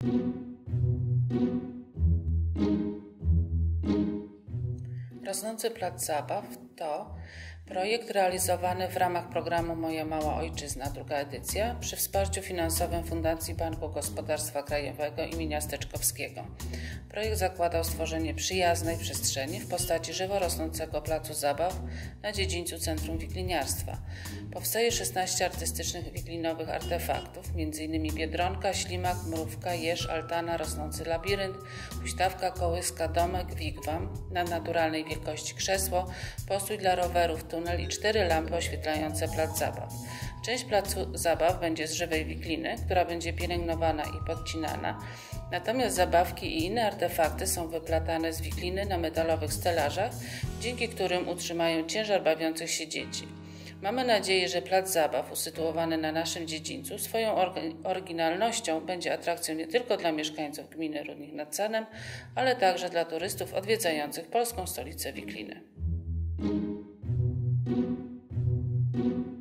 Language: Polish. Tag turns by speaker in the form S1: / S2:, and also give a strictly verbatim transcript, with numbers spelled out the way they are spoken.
S1: Rosnący Plac Zabaw to projekt realizowany w ramach programu Moja Mała Ojczyzna, druga edycja, przy wsparciu finansowym Fundacji Banku Gospodarstwa Krajowego im. Steczkowskiego. Projekt zakładał stworzenie przyjaznej przestrzeni w postaci żywo rosnącego placu zabaw na dziedzińcu Centrum Wikliniarstwa. Powstaje szesnaście artystycznych wiklinowych artefaktów, m.in. biedronka, ślimak, mrówka, jeż, altana, rosnący labirynt, huśtawka, kołyska, domek, wigwam, na naturalnej wielkości krzesło, postój dla rowerów, tunel i cztery lampy oświetlające plac zabaw. Część placu zabaw będzie z żywej wikliny, która będzie pielęgnowana i podcinana, natomiast zabawki i inne artefakty są wyplatane z wikliny na metalowych stelażach, dzięki którym utrzymają ciężar bawiących się dzieci. Mamy nadzieję, że plac zabaw usytuowany na naszym dziedzińcu swoją oryginalnością będzie atrakcją nie tylko dla mieszkańców gminy Rudnik nad Sanem, ale także dla turystów odwiedzających polską stolicę wikliny.